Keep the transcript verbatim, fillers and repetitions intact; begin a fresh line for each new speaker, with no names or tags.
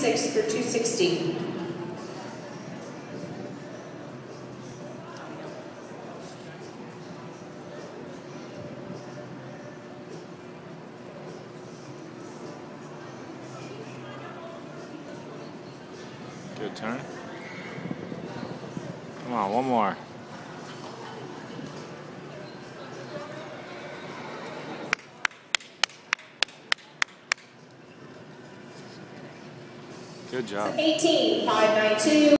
ninety-six for two sixty.
Good turn. Come on, one more. Good job.
eighteen, five ninety-two.